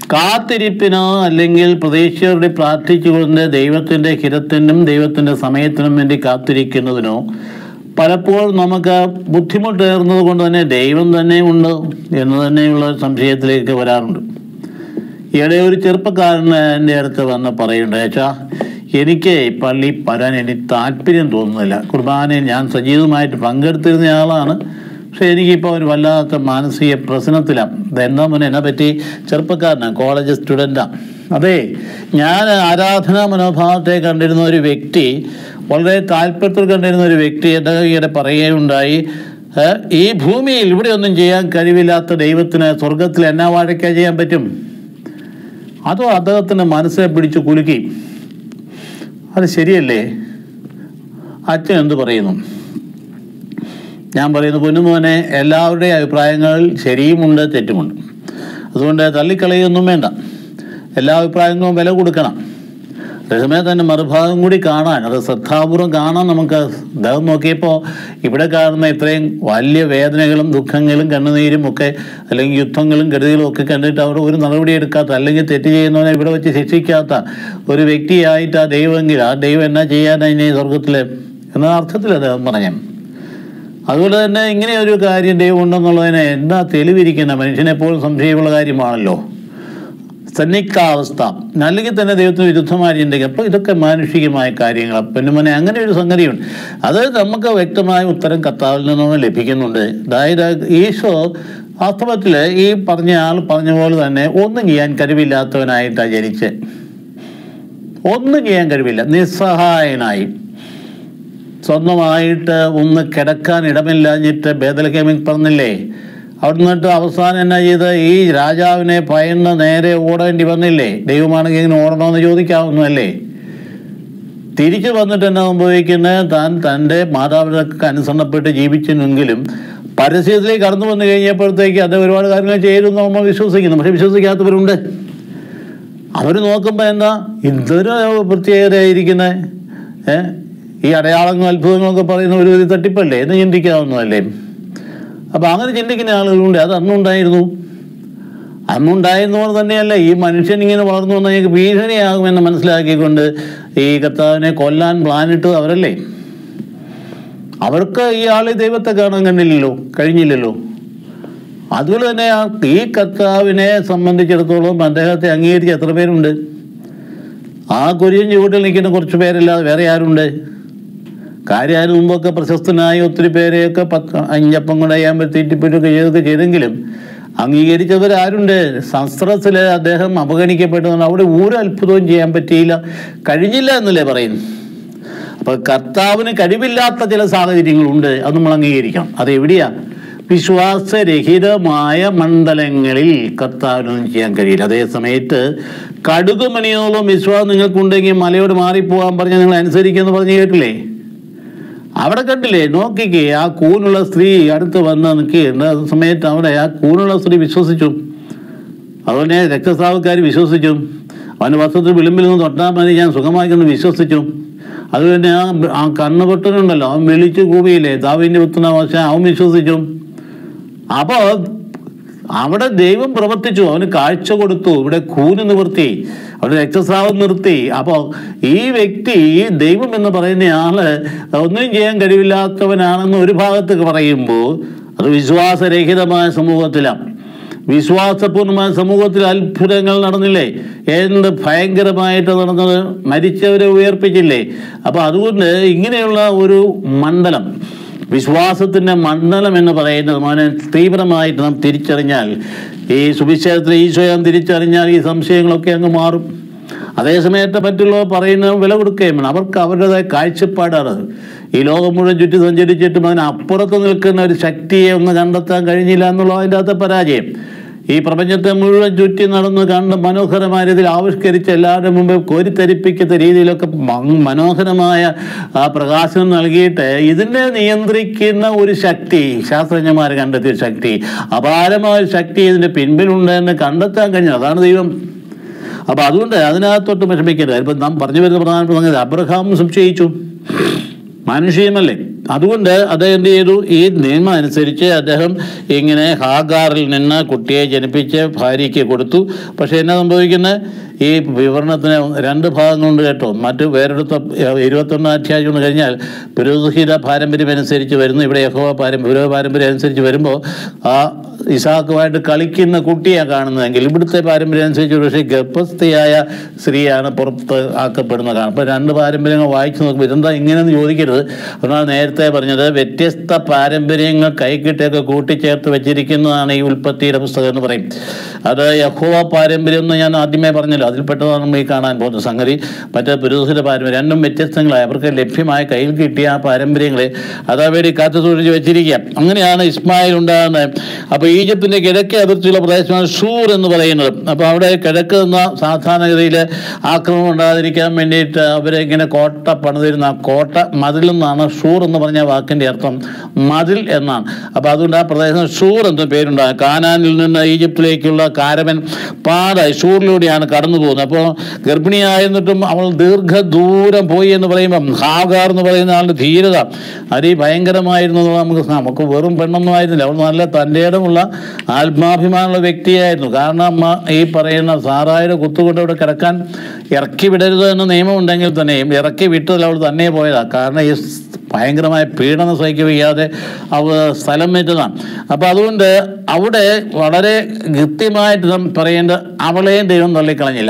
കാത്തിരിപ്പിനോ അല്ലെങ്കിൽ പ്രതീക്ഷയോടെ പ്രാർത്ഥിച്ചുകൊണ്ട് ദൈവത്തിൻ്റെ ഹിതത്തിനും ദൈവത്തിൻ്റെ സമയത്തിനും വേണ്ടി കാത്തിരിക്കുന്നതിനോ പലപ്പോഴും നമുക്ക് ബുദ്ധിമുട്ടേറുന്നത് കൊണ്ട് തന്നെ ദൈവം തന്നെ ഉണ്ട് എന്ന് തന്നെയുള്ള സംശയത്തിലേക്ക് വരാറുണ്ട്. ഈയിടെ ഒരു ചെറുപ്പക്കാരൻ എൻ്റെ അടുത്ത് വന്ന് പറയുന്നുണ്ട്, ഏച്ചാ എനിക്ക് പള്ളി വരാൻ എനിക്ക് താല്പര്യം തോന്നുന്നില്ല. കുർബാനയിൽ ഞാൻ സജീവമായിട്ട് പങ്കെടുത്തിരുന്ന ആളാണ്, പക്ഷെ എനിക്കിപ്പോൾ ഒരു വല്ലാത്ത മാനസിക പ്രശ്നത്തിലാണ്. ഇതെന്താ മുന്നേ എന്നെ പറ്റി? ചെറുപ്പക്കാരനാണ്, കോളേജ് സ്റ്റുഡൻറ്റാണ്. അതെ, ഞാൻ ആരാധനാ മനോഭാവത്തെ കണ്ടിരുന്ന ഒരു വ്യക്തി, വളരെ താല്പര്യത്തിൽ കണ്ടിരുന്ന ഒരു വ്യക്തി എൻ്റെ ഈയിടെ പറയുകയുണ്ടായി, ഈ ഭൂമിയിൽ ഇവിടെ ഒന്നും ചെയ്യാൻ കഴിവില്ലാത്ത ദൈവത്തിന് സ്വർഗത്തിൽ എന്നാ വാഴയ്ക്ക ചെയ്യാൻ പറ്റും? അതോ അദ്ദേഹത്തിൻ്റെ മനസ്സിനെ പിടിച്ച് കുലുക്കി. അത് ശരിയല്ലേ? അച്ഛൻ എന്ത് പറയുന്നു? ഞാൻ പറയുന്നു, പൊന്നുമോനെ, എല്ലാവരുടെയും അഭിപ്രായങ്ങൾ ശരിയുമുണ്ട് തെറ്റുമുണ്ട്. അതുകൊണ്ട് തള്ളിക്കളയൊന്നും വേണ്ട, എല്ലാ അഭിപ്രായങ്ങളും വില കൊടുക്കണം. അതേസമയം തന്നെ മറുഭാഗം കൂടി കാണാൻ, അത് ശ്രദ്ധാപൂർവം കാണാൻ നമുക്ക്. അദ്ദേഹം നോക്കിയപ്പോൾ ഇവിടെ കാണുന്ന ഇത്രയും വലിയ വേദനകളും ദുഃഖങ്ങളും കണ്ണുനീരും ഒക്കെ, അല്ലെങ്കിൽ യുദ്ധങ്ങളും കരുതികളും ഒക്കെ കണ്ടിട്ട് അവിടെ ഒരു നടപടി എടുക്കാത്ത, അല്ലെങ്കിൽ തെറ്റ് ചെയ്യുന്നവനെ ഇവിടെ വെച്ച് ശിക്ഷിക്കാത്ത ഒരു വ്യക്തിയായിട്ട് ആ ദൈവമെങ്കിൽ ആ ദൈവം എന്നാ ചെയ്യാനായി സ്വർഗത്തിൽ എന്ന അർത്ഥത്തിൽ അദ്ദേഹം പറഞ്ഞു. അതുപോലെ തന്നെ ഇങ്ങനെ ഒരു കാര്യം ദൈവം ഉണ്ടെന്നുള്ളതിനെ എന്താ തെളിവിരിക്കുന്ന? മനുഷ്യനെപ്പോഴും സംശയമുള്ള കാര്യമാണല്ലോ സന്നിഗ്ധാവസ്ഥ, അല്ലെങ്കിൽ തന്നെ ദൈവത്തിന് വിരുദ്ധമായ ചിന്തിക്കുക. അപ്പോൾ ഇതൊക്കെ മാനുഷികമായ കാര്യങ്ങൾ. പിന്നെ അങ്ങനെ ഒരു സംഗതിയുണ്ട്. അത് നമുക്ക് വ്യക്തമായ ഉത്തരം കർത്താവിൽ നിന്നും ലഭിക്കുന്നുണ്ട്. അതായത് ഈശോ വാസ്തവത്തിൽ ഈ പറഞ്ഞ ആൾ പറഞ്ഞ പോലെ തന്നെ ഒന്നും ചെയ്യാൻ കഴിവില്ലാത്തവനായിട്ടാണ് ജനിച്ച്, ഒന്നും ചെയ്യാൻ കഴിവില്ല, നിസ്സഹായനായി, സ്വന്തമായിട്ട് ഒന്ന് കിടക്കാൻ ഇടമില്ലാഞ്ഞിട്ട് ബേത്ലഹേമിൽ പറഞ്ഞില്ലേ, അവിടെ നിന്നിട്ട് അവസാനം എന്നാ ചെയ്ത് ഈ രാജാവിനെ ഭയന്ന് നേരെ ഓടേണ്ടി വന്നില്ലേ? ദൈവമാണെങ്കിൽ ഇങ്ങനെ ഓടണമെന്ന് ചോദിക്കാവുന്നതല്ലേ? തിരിച്ചു വന്നിട്ട് എന്നാ സംഭവിക്കുന്നത്? താൻ തൻ്റെ മാതാപിതാക്കൾക്ക് അനുസരണപ്പെട്ട് ജീവിച്ചെങ്കിലും പരസ്യത്തിലേക്ക് കടന്നു വന്നു കഴിഞ്ഞപ്പോഴത്തേക്ക് അത് ഒരുപാട് കാര്യങ്ങൾ ചെയ്യുന്നു നമ്മൾ വിശ്വസിക്കുന്നു. പക്ഷെ വിശ്വസിക്കാത്തവരുണ്ട്. അവർ നോക്കുമ്പോൾ എന്താ ഇതൊരു പ്രത്യേകതയായിരിക്കുന്നത്? ഈ അടയാളങ്ങളും അത്ഭുതങ്ങളൊക്കെ പറയുന്ന ഒരു തട്ടിപ്പല്ലേ എന്ന് ചിന്തിക്കാവുന്നതല്ലേ? അപ്പം അങ്ങനെ ചിന്തിക്കുന്ന ആളുകളുണ്ട്. അത് അന്നുണ്ടായിരുന്നു. അന്നുണ്ടായിരുന്നവർ തന്നെയല്ല ഈ മനുഷ്യൻ ഇങ്ങനെ വളർന്നു വന്നാൽ ഞങ്ങൾക്ക് ഭീഷണിയാകുമെന്ന് മനസ്സിലാക്കിക്കൊണ്ട് ഈ കർത്താവിനെ കൊല്ലാൻ പ്ലാനിട്ട് അവരല്ലേ? അവർക്ക് ഈ ആളെ ദൈവത്തെ കാണാൻ കഴിഞ്ഞില്ലല്ലോ. അതുപോലെ തന്നെ ഈ കർത്താവിനെ സംബന്ധിച്ചിടത്തോളം അദ്ദേഹത്തെ അംഗീകരിച്ച് എത്ര പേരുണ്ട്? ആ കുര്യൻ ചുവട്ടിൽ നിൽക്കുന്ന കുറച്ച് പേരല്ലാതെ വേറെ ആരുണ്ട്? കാര്യം മുമ്പൊക്കെ പ്രശസ്തനായ ഒത്തിരി പേരെയൊക്കെ 5 അപ്പം കൊണ്ട് അയ്യാമ്പൽ തീറ്റിപ്പറ്റൊക്കെ ചെയ്തെങ്കിലും അംഗീകരിച്ചവരാരുണ്ട്? ശസ്ത്രത്തിൽ അദ്ദേഹം അപഗണിക്കപ്പെട്ടതുകൊണ്ട് അവിടെ ഒരു അത്ഭുതവും ചെയ്യാൻ കഴിഞ്ഞില്ല എന്നല്ലേ പറയുന്നു. അപ്പോൾ കർത്താവിന് കഴിവില്ലാത്ത ചില സാഹചര്യങ്ങളുണ്ട്, അത് നമ്മൾ അംഗീകരിക്കണം. അതെവിടെയാ? വിശ്വാസരഹിതമായ മണ്ഡലങ്ങളിൽ കർത്താവിനൊന്നും ചെയ്യാൻ കഴിയില്ല. അതേ സമയത്ത് കടുകുമണിയോളം വിശ്വാസം നിങ്ങൾക്കുണ്ടെങ്കിൽ മലയോട് മാറിപ്പോകാൻ പറഞ്ഞാൽ നിങ്ങൾ അനുസരിക്കുമെന്ന് പറഞ്ഞ് കേട്ടില്ലേ? അവിടെ കണ്ടില്ലേ? നോക്കിക്കേ, ആ കൂനുള്ള സ്ത്രീ അടുത്ത് വന്ന് നിൽക്കുകയുണ്ട്. ആ സമയത്ത് അവിടെ ആ കൂനുള്ള സ്ത്രീ വിശ്വസിച്ചു. അതുപോലെ രക്തസ്രാവക്കാർ വിശ്വസിച്ചു. അവൻ്റെ വസ്ത്രത്തിൽ വിളിമ്പിൽ നിന്ന് തൊട്ടാൽ മതി ഞാൻ സുഖമായിക്കൊന്ന് വിശ്വസിച്ചു. അതുതന്നെ ആ കണ്ണുപൊട്ടനുണ്ടല്ലോ, അവൻ വിളിച്ചു കൂവിയില്ലേ, ദാവീദിന്റെ പുത്രനായ മോശെ, അവൻ വിശ്വസിച്ചു. അപ്പോൾ അവിടെ ദൈവം പ്രവർത്തിച്ചു, അവന് കാഴ്ച കൊടുത്തു, ഇവിടെ കൂന് നിവർത്തി, അവിടെ രക്തസ്രാവം നിർത്തി. അപ്പോൾ ഈ വ്യക്തി, ദൈവം എന്ന് പറയുന്ന ആള് ഒന്നും ചെയ്യാൻ കഴിവില്ലാത്തവനാണെന്ന് ഒരു ഭാഗത്ത് പറയുമ്പോൾ അത് വിശ്വാസരഹിതമായ സമൂഹത്തിലാണ്. വിശ്വാസപൂർണമായ സമൂഹത്തിൽ അത്ഭുതങ്ങൾ നടന്നില്ലേ? എന്ത് ഭയങ്കരമായിട്ട് നടന്നത്! മരിച്ചവരെ ഉയർപ്പിച്ചില്ലേ? അപ്പോൾ അതുകൊണ്ട് ഇങ്ങനെയുള്ള ഒരു മണ്ഡലം, വിശ്വാസത്തിൻ്റെ മണ്ഡലം എന്ന് പറയുന്നത് മോനെ തീവ്രമായിട്ട് നാം തിരിച്ചറിഞ്ഞാൽ, ഈ സുവിശേഷത്തിൽ ഈശോയെ തിരിച്ചറിഞ്ഞാൽ ഈ സംശയങ്ങളൊക്കെ അങ്ങ് മാറും. അതേസമയത്ത് മറ്റുള്ളവർ പറയുന്നത് വില കൊടുക്കുകയും വേണം. അവർക്ക് അവരുടേതായ കാഴ്ചപ്പാടാണ്. ഈ ലോകം മുഴുവൻ ചുറ്റി സഞ്ചരിച്ചിട്ടും അതിനപ്പുറത്ത് നിൽക്കുന്ന ഒരു ശക്തിയെ ഒന്ന് കണ്ടെത്താൻ കഴിഞ്ഞില്ല എന്നുള്ളത് അതിൻ്റെ അകത്തെ പരാജയം. ഈ പ്രപഞ്ചത്തെ മുഴുവൻ ചുറ്റി നടന്ന് കണ്ട് മനോഹരമായ രീതിയിൽ ആവിഷ്കരിച്ച് എല്ലാവരുടെ മുമ്പ് കോരിത്തരിപ്പിക്കുന്ന രീതിയിലൊക്കെ മനോഹരമായ ആ പ്രകാശനം നൽകിയിട്ട് ഇതിനെ നിയന്ത്രിക്കുന്ന ഒരു ശക്തി, ശാസ്ത്രജ്ഞന്മാർ കണ്ടെത്തിയ ശക്തി, അപാരമായ ശക്തി ഇതിൻ്റെ പിൻപിലുണ്ട് എന്ന് കണ്ടെത്താൻ കഴിഞ്ഞത്, അതാണ് ദൈവം. അപ്പം അതുകൊണ്ട് അതിനകത്തോട്ട് വിഷമിക്കരുത്. ഇപ്പം നാം പറഞ്ഞു വരുന്ന പ്രധാനപ്പെട്ട സംഗതി, അബ്രഹാം സംശയിച്ചു, മാനുഷികമല്ലേ? അതുകൊണ്ട് അദ്ദേഹം എന്ത് ചെയ്തു? ഈ നിയമം അനുസരിച്ച് അദ്ദേഹം ഇങ്ങനെ ഹാഗാറിൽ നിന്ന് കുട്ടിയെ ജനിപ്പിച്ച് ഭാര്യയ്ക്ക് കൊടുത്തു. പക്ഷെ എന്നാ സംഭവിക്കുന്നത്? ഈ വിവരണത്തിന് രണ്ട് ഭാഗങ്ങളുണ്ട് കേട്ടോ. മറ്റ് വേറെടുത്ത 21 അധ്യായം എന്ന് കഴിഞ്ഞാൽ പുരോഹിത പാരമ്പര്യം അനുസരിച്ച് വരുന്നു. ഇവിടെ യഹോവ പാരമ്പര്യം അനുസരിച്ച് വരുമ്പോൾ ആ ഇസാക്കുമായിട്ട് കളിക്കുന്ന കുട്ടിയാണ് കാണുന്നതെങ്കിൽ ഇവിടുത്തെ പാരമ്പര്യം അനുസരിച്ച് പക്ഷേ ഗർഭസ്ഥയായ സ്ത്രീയാണ് പുറത്ത് ആക്കപ്പെടുന്നത്. അപ്പോൾ രണ്ട് പാരമ്പര്യങ്ങൾ വായിച്ചു നോക്കുമ്പോൾ ഇതെന്താ ഇങ്ങനെയെന്ന് ചോദിക്കരുത്. അതാണ് നേരത്തെ പറഞ്ഞത്, വ്യത്യസ്ത പാരമ്പര്യങ്ങൾ കൈക്കിട്ടൊക്കെ കൂട്ടിച്ചേർത്ത് വെച്ചിരിക്കുന്നതാണ് ഈ ഉൽപ്പത്തിയുടെ പുസ്തകം എന്ന് പറയും. അത് യഹോവ പാരമ്പര്യം എന്ന് ഞാൻ ആദ്യമേ പറഞ്ഞല്ലോ, അതിൽപ്പെട്ടതാണ് നമ്മൾ ഈ കാണാൻ പോകുന്ന സംഗതി. മറ്റേ പുരോഹിത പാരമ്പര്യം രണ്ടും വ്യത്യസ്തങ്ങളായി അവർക്ക് ലഭ്യമായ കയ്യിൽ കിട്ടിയ ആ പാരമ്പര്യങ്ങളെ അതേപടി കാത്തു സൂക്ഷിച്ച് വെച്ചിരിക്കുക. അങ്ങനെയാണ് ഇസ്മായിൽ ഉണ്ടാകുന്നത്. അപ്പോൾ ഈജിപ്തിൻ്റെ കിഴക്കേ അതിർത്തിയുള്ള പ്രദേശമാണ് ഷൂർ എന്ന് പറയുന്നത്. അപ്പോൾ അവിടെ കിഴക്ക് നിന്ന സാധാരണഗതിയിൽ ആക്രമണം ഉണ്ടാകാതിരിക്കാൻ വേണ്ടിയിട്ട് അവരിങ്ങനെ കോട്ട പണിതിരുന്ന ആ കോട്ട മതിൽ എന്നാണ് ഷൂർ എന്ന് പറഞ്ഞ വാക്കിൻ്റെ അർത്ഥം, മതിൽ എന്നാണ്. അപ്പോൾ അതുകൊണ്ട് ആ പ്രദേശം ഷൂർ എന്ന പേരുണ്ടാകും. കാനാനിൽ നിന്ന് ഈജിപ്തിലേക്കുള്ള കാരവൻ പാത ഷൂറിലൂടെയാണ് കടന്നു പോകുന്നത്. അപ്പോൾ ഗർഭിണിയായിരുന്നിട്ടും അവൾ ദീർഘദൂരം പോയി എന്ന് പറയുമ്പം ഹാഗാർ എന്ന് പറയുന്ന ആളുടെ ധീരത അതിഭയങ്കരമായിരുന്നു. നമുക്ക് വെറും പെണ്ണൊന്നും ആയിരുന്നില്ല, അവൾ നല്ല തൻ്റെ ഇടമുള്ള ആത്മാഭിമാനമുള്ള വ്യക്തിയായിരുന്നു. കാരണം ഈ പറയുന്ന സാറായുടെ കുത്തുകൊണ്ട് അവിടെ കിടക്കാൻ ഇറക്കി വിടരുത് എന്ന നിയമമുണ്ടെങ്കിൽ തന്നെയും ഇറക്കി വിട്ടതിൽ അവൾ തന്നെ പോയതാണ്. കാരണം ഈ ഭയങ്കരമായ പീഡനം സഹിക്കാതെ അവ സ്ഥലം വെച്ചതാണ്. അപ്പം അതുകൊണ്ട് അവിടെ വളരെ കൃത്യമായിട്ട് നാം പറയേണ്ടത്, അവളെയും ദൈവം തള്ളിക്കളഞ്ഞില്ല,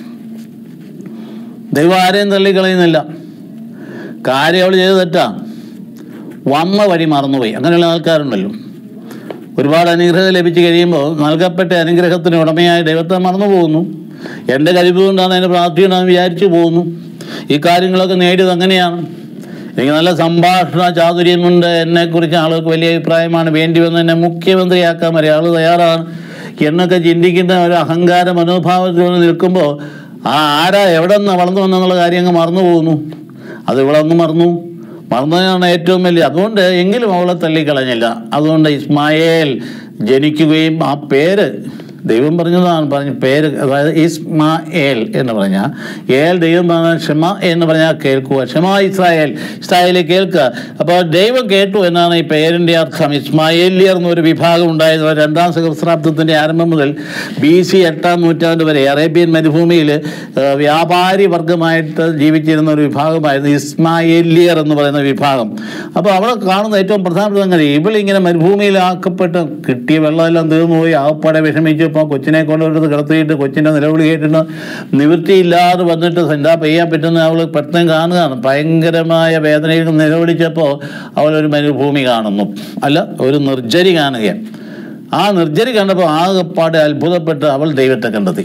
ദൈവം ആരെയും തള്ളിക്കളയുന്നില്ല. കാര്യം അവൾ ചെയ്ത് തെറ്റാ, വന്ന വഴി മറന്നുപോയി. അങ്ങനെയുള്ള ആൾക്കാരുണ്ടല്ലോ, ഒരുപാട് അനുഗ്രഹം ലഭിച്ചു കഴിയുമ്പോൾ നൽകപ്പെട്ട അനുഗ്രഹത്തിന് ഉടമയായ ദൈവത്തെ മറന്നു പോകുന്നു. എൻ്റെ കഴിവ് കൊണ്ടാണ്, എൻ്റെ പ്രാർത്ഥനയാണെന്ന് വിചാരിച്ചു പോകുന്നു. ഈ കാര്യങ്ങളൊക്കെ നേടിയത് അങ്ങനെയാണ്. എനിക്ക് നല്ല സംഭാഷണ ചാതുര്യമുണ്ട്, എന്നെക്കുറിച്ച് ആളുകൾക്ക് വലിയ അഭിപ്രായമാണ്, വേണ്ടി വന്ന് എന്നെ മുഖ്യമന്ത്രിയാക്കാൻ വരെ ആൾ തയ്യാറാണ് എന്നൊക്കെ ചിന്തിക്കുന്ന ഒരു അഹങ്കാര മനോഭാവത്തിൽ നിൽക്കുമ്പോൾ ആരാ എവിടെ നിന്ന് വളർന്നു വന്നെന്നുള്ള കാര്യം അങ്ങ് മറന്നു പോകുന്നു. അത് ഇവളങ്ങ് മറന്നതാണ് ഏറ്റവും വലിയ. അതുകൊണ്ട് എങ്കിലും അവളെ തള്ളിക്കളഞ്ഞില്ല. അതുകൊണ്ട് ഇസ്മായേൽ ജനിക്കുകയും ആ പേര് ദൈവം പറഞ്ഞതാണ്, പേര് അതായത് ഇസ്മായേൽ എന്ന് പറഞ്ഞാൽ ദൈവം പറഞ്ഞ ക്ഷമ എന്ന് പറഞ്ഞാൽ കേൾക്കുക, ക്ഷമ ഇസ്രായേലെ കേൾക്കുക. അപ്പോൾ ദൈവം കേട്ടു എന്നാണ് ഈ പേരിൻ്റെ അർത്ഥം. ഇസ്മായേലിയർ എന്നൊരു വിഭാഗം ഉണ്ടായിരുന്നു. 2ാം സഹസ്രാബ്ദത്തിൻ്റെ ആരംഭം മുതൽ BC 8ാം നൂറ്റാണ്ട് വരെ അറേബ്യൻ മരുഭൂമിയിൽ വ്യാപാരി വർഗമായിട്ട് ജീവിച്ചിരുന്ന ഒരു വിഭാഗമായിരുന്നു ഇസ്മായേലിയർ എന്ന് പറയുന്ന വിഭാഗം. അപ്പോൾ അവിടെ കാണുന്ന ഏറ്റവും പ്രധാനപ്പെട്ട സംഗതി, ഇവളിങ്ങനെ മരുഭൂമിയിലാക്കപ്പെട്ട് കിട്ടിയ വെള്ളമെല്ലാം തീർന്നു പോയി ആകപ്പാടെ വിഷമിച്ചു. ഇപ്പോൾ കൊച്ചിനെ കൊണ്ടുവരുന്നത് കിടത്തിയിട്ട് കൊച്ചിൻ്റെ നിലവിളി കേട്ടിട്ട് നിവൃത്തിയില്ലാതെ വന്നിട്ട് എന്താ ചെയ്യാൻ പറ്റുന്ന അവൾ പെട്ടെന്ന് കാണുകയാണ്. ഭയങ്കരമായ വേദനയിൽ നിലവിളിച്ചപ്പോൾ അവളൊരു മരുഭൂമി കാണുന്നു, അല്ല ഒരു നിർജ്ജരി കാണുകയാണ്. ആ നിർജ്ജരി കണ്ടപ്പോൾ ആകെപ്പാടെ അത്ഭുതപ്പെട്ട് അവൾ ദൈവത്തെ കണ്ടെത്തി.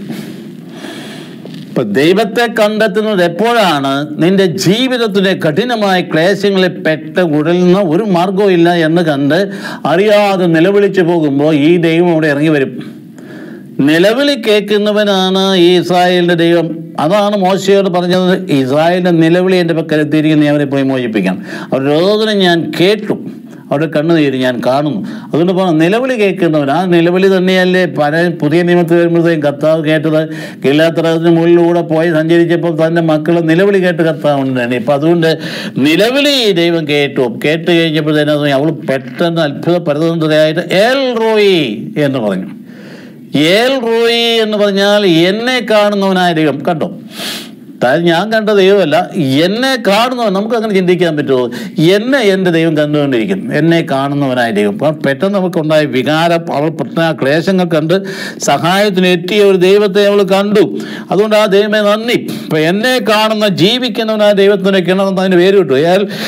ഇപ്പം ദൈവത്തെ കണ്ടെത്തുന്നത് എപ്പോഴാണ്? നിന്റെ ജീവിതത്തിലെ കഠിനമായ ക്ലേശങ്ങളിൽ പെട്ട് ഉഴലുന്ന ഒരു മാർഗവും ഇല്ല എന്ന് കണ്ട് അറിയാതെ നിലവിളിച്ചു പോകുമ്പോൾ ഈ ദൈവം അവിടെ ഇറങ്ങി വരും. നിലവിളി കേൾക്കുന്നവനാണ് ഈ ഇസ്രായേലിൻ്റെ ദൈവം. അതാണ് മോശയോട് പറഞ്ഞത്, ഇസ്രായേലിൻ്റെ നിലവിളി എൻ്റെ പക്കലെത്തിയിരിക്കുന്ന നീ അവരെ പോയി മോചിപ്പിക്കണം. അവരുടെ രോദനം ഞാൻ കേട്ടു, അവരുടെ കണ്ണുനീര് ഞാൻ കാണുന്നു. അതുകൊണ്ട് പോകണം നിലവിളി കേൾക്കുന്നവൻ. ആ നിലവിളി തന്നെയല്ലേ പുതിയ നിയമത്തിൽ വരുമ്പോഴത്തേക്കും കർത്താവ് കേട്ടത്. കില്ലാത്തറത്തിന് മുകളിലൂടെ പോയി സഞ്ചരിച്ചപ്പോൾ തൻ്റെ മക്കളെ നിലവിളി കേട്ട് കർത്താവുണ്ടാണ്. ഇപ്പം അതുകൊണ്ട് നിലവിളി ദൈവം കേട്ട് കഴിഞ്ഞപ്പോഴത്തേനും അവൾ പെട്ടെന്ന് അത്ഭുതപ്പെടുത്തുന്നതായിട്ട് ഏൽ റോയി എന്ന് പറഞ്ഞു. ഏൽ റോയി എന്ന് പറഞ്ഞാൽ എന്നെ കാണുന്നവനായ ദൈവം. കണ്ടോ, ഞാൻ കണ്ട ദൈവമല്ല, എന്നെ കാണുന്നവൻ. നമുക്കങ്ങനെ ചിന്തിക്കാൻ പറ്റുമോ? എൻ്റെ ദൈവം കണ്ടുകൊണ്ടിരിക്കും, എന്നെ കാണുന്നവനായ ദൈവം. അപ്പം പെട്ടെന്ന് നമുക്കുണ്ടായ വികാരം, അവൾ പ്രശ്ന ക്ലേശങ്ങൾ കണ്ട് സഹായത്തിന് എത്തിയ ഒരു ദൈവത്തെ അവൾ കണ്ടു. അതുകൊണ്ട് ആ ദൈവമേ നന്ദി. ഇപ്പം എന്നെ കാണുന്ന ജീവിക്കുന്നവനായ ദൈവത്തിൻ്റെ കിണറെന്ന് അതിന് പേര് കിട്ടും.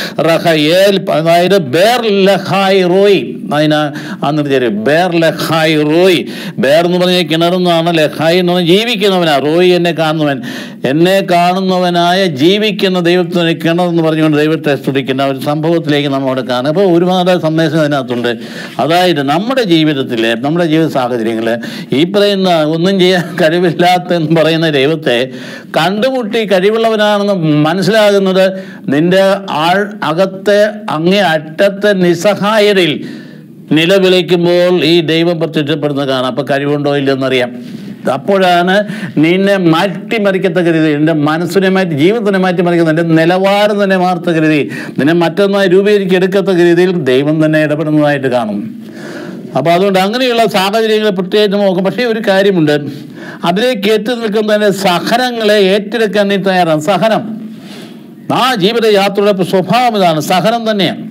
അതായത് ബേർ ലഹായ് റോയി. അതിന് ബേർ ലഹായ് റോയി. ബേർ എന്ന് പറഞ്ഞ കിണറെന്നാണ്, ലഹായ് എന്ന് പറഞ്ഞാൽ ജീവിക്കുന്നവനാ, റോയി എന്നെ കാണുന്നവൻ. എന്നെ കാണുന്നവനായ ജീവിക്കുന്ന ദൈവത്തിന് കിണറെന്ന് പറഞ്ഞുകൊണ്ട് ദൈവത്തെ സ്തുതിക്കുന്ന ഒരു സംഭവത്തിലേക്ക് നമ്മോട് കാണും. അപ്പോൾ ഒരുപാട് സന്ദേശം അതിനകത്തുണ്ട്. അതായത് നമ്മുടെ ജീവിതത്തിൽ, നമ്മുടെ ജീവിത സാഹചര്യങ്ങളിൽ ഈ പറയുന്ന ഒന്നും ചെയ്യാൻ കഴിവില്ലാത്തെന്ന് പറയുന്ന ദൈവത്തെ കണ്ടുമുട്ടി കഴിവുള്ളവനാണെന്ന് മനസ്സിലാകുന്നത് നിന്റെ അകത്തെ അങ്ങേ അറ്റത്തെ നിസ്സഹായതയിൽ നിലവിളിക്കുമ്പോൾ ഈ ദൈവം പ്രത്യക്ഷപ്പെടുന്നത് കാണാം. അപ്പം കഴിവുണ്ടോ ഇല്ലെന്നറിയാം. അപ്പോഴാണ് നിന്നെ മാറ്റിമറിക്കത്തക്ക രീതി, നിന്റെ മനസ്സിനെ മാറ്റി, ജീവിതത്തിനെ മാറ്റിമറിക്കുന്ന, നിന്റെ നിലവാരം തന്നെ മാറത്തക്ക രീതി, നിന്നെ മറ്റൊന്നായി രൂപീകരിക്കെടുക്കത്തക്ക രീതിയിൽ ദൈവം തന്നെ ഇടപെടുന്നതായിട്ട് കാണും. അപ്പോൾ അതുകൊണ്ട് അങ്ങനെയുള്ള സാഹചര്യങ്ങൾ പ്രത്യേകിച്ച് നോക്കും. പക്ഷേ ഒരു കാര്യമുണ്ട്, അതിലേക്ക് ഏറ്റു നിൽക്കുന്നതിൻ്റെ സഹനങ്ങളെ ഏറ്റെടുക്കാൻ നീ തയ്യാറാണ്. സഹനം ആ ജീവിതയാത്രയുടെ സ്വഭാവം ഇതാണ്, സഹനം തന്നെയാണ്.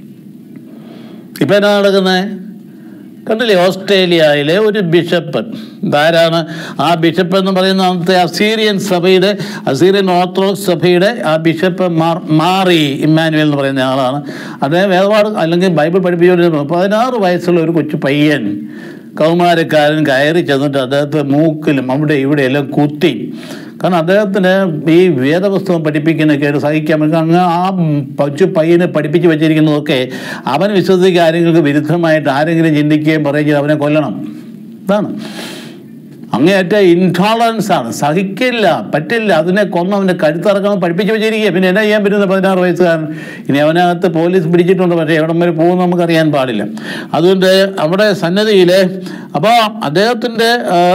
ഇപ്പം എന്നാ നടക്കുന്നത് കണ്ടില്ലേ? ഓസ്ട്രേലിയയിലെ ഒരു ബിഷപ്പ്, ഇതാരാണ് ആ ബിഷപ്പ് എന്ന് പറയുന്ന അന്നത്തെ അസീറിയൻ ഓർത്തഡോക്സ് സഭയുടെ ആ ബിഷപ്പ് മാറി ഇമ്മാനുവൽ എന്ന് പറയുന്ന ആളാണ്. അദ്ദേഹം വേദപാഠം അല്ലെങ്കിൽ ബൈബിൾ പഠിപ്പിച്ചുകൊണ്ടിരുന്നു. 16 വയസ്സുള്ള ഒരു കൊച്ചു പയ്യൻ, കൗമാരക്കാരൻ കയറി ചെന്നിട്ട് അദ്ദേഹത്തെ മൂക്കിലും അവിടെ ഇവിടെയെല്ലാം കുത്തി. കാരണം അദ്ദേഹത്തിന് ഈ വേദപുസ്തകം പഠിപ്പിക്കുന്നതൊക്കെ സഹിക്കാൻ പറ്റും. അങ്ങ് ആ കൊച്ചു പയ്യനെ പഠിപ്പിച്ച് വെച്ചിരിക്കുന്നതൊക്കെ അവൻ വിശ്വസിക്കുക ആരെങ്കിലും വിരുദ്ധമായിട്ട് ആരെങ്കിലും ചിന്തിക്കുകയും പറയുകയും അവനെ കൊല്ലണം. ഇതാണ് അങ്ങേയറ്റ ഇൻടോളറൻസ് ആണ്. സഹിക്കില്ല, പറ്റില്ല, അതിനെ കൊന്ന് അവൻ്റെ കഴുത്തിറക്കണം പഠിപ്പിച്ച് വെച്ചിരിക്കുക. പിന്നെ എന്നാ ചെയ്യാൻ പറ്റുന്ന 16 വയസ്സുകാരൻ? ഇനി അവനകത്ത് പോലീസ് പിടിച്ചിട്ടുണ്ട്, പക്ഷേ എവിടം വരെ പോകുമെന്ന് നമുക്കറിയാൻ പാടില്ല. അതുകൊണ്ട് അവിടെ സന്നദ്ധിയിൽ അപ്പോൾ അദ്ദേഹത്തിൻ്റെ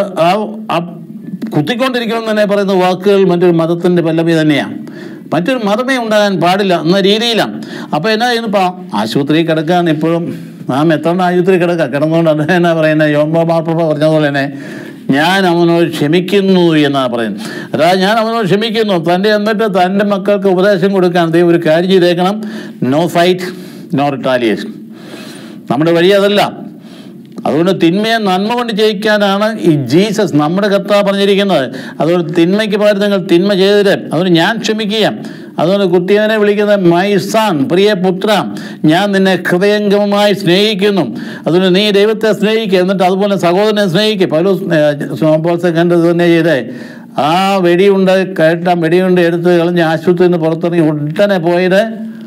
കുത്തിക്കൊണ്ടിരിക്കണം തന്നെ പറയുന്ന വാക്കുകൾ മറ്റൊരു മതത്തിൻ്റെ പല്ലവി തന്നെയാണ്. മറ്റൊരു മതമേ ഉണ്ടാകാൻ പാടില്ല എന്ന രീതിയിലാണ്. അപ്പോൾ എന്നാ ചെയ്യുന്നു? ആശുപത്രി കിടക്കുകയാണ് ഇപ്പോഴും. എത്ര ആശുപത്രി കിടന്നുകൊണ്ട് അദ്ദേഹം എന്നാ പറയുന്നത്? യോമ്പ മാർപ്പ പറഞ്ഞതുപോലെ തന്നെ ഞാൻ അവനോട് ക്ഷമിക്കുന്നു എന്നാണ് പറയുന്നത്. അതായത് ഞാൻ അവനോട് ക്ഷമിക്കുന്നു. എന്നിട്ട് തൻ്റെ മക്കൾക്ക് ഉപദേശം കൊടുക്കാൻ ദൈവം ഒരു കാര്യം ചെയ്തേക്കണം, നോ ഫൈറ്റ് നോ റിട്ടാലിയേഷൻ. നമ്മുടെ വഴി അതല്ല. അതുകൊണ്ട് തിന്മയെ നന്മ കൊണ്ട് ജയിക്കാനാണ് ഈ ജീസസ് നമ്മുടെ കർത്താവ് പറഞ്ഞിരിക്കുന്നത്. അതുകൊണ്ട് തിന്മയ്ക്ക് പകരം നിങ്ങൾ തിന്മ ചെയ്തത്. അതുകൊണ്ട് ഞാൻ ക്ഷമിക്കുക. അതുകൊണ്ട് കുട്ടിയവനെ വിളിക്കുന്നത് മൈ സൺ, പ്രിയ പുത്ര, ഞാൻ നിന്നെ ഹൃദയംഗമമായി സ്നേഹിക്കുന്നു. അതുകൊണ്ട് നീ ദൈവത്തെ സ്നേഹിക്കുക, എന്നിട്ട് അതുപോലെ സഹോദരനെ സ്നേഹിക്കുക. പൗലോസ് കണ്ടത് തന്നെ ചെയ്തേ. ആ വെടിയുണ്ട് എടുത്ത് കളഞ്ഞ് ആശുപത്രിയിൽ നിന്ന് പുറത്തിറങ്ങി ഉടനെ പോയത്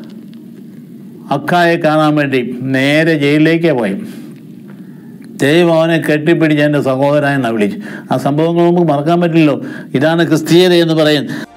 അക്കായെ കാണാൻ വേണ്ടി നേരെ ജയിലിലേക്കേ പോയി. ദൈവം അവനെ കെട്ടിപ്പിടിച്ച് എൻ്റെ സഹോദരനെന്നാണ് വിളിച്ചു. ആ സംഭവങ്ങൾ നമുക്ക് മറക്കാൻ പറ്റില്ലല്ലോ. ഇതാണ് ക്രിസ്തീയത എന്ന് പറയുന്നത്.